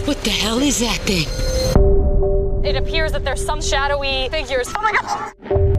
What the hell is that thing? It appears that there's some shadowy figures. Oh my gosh!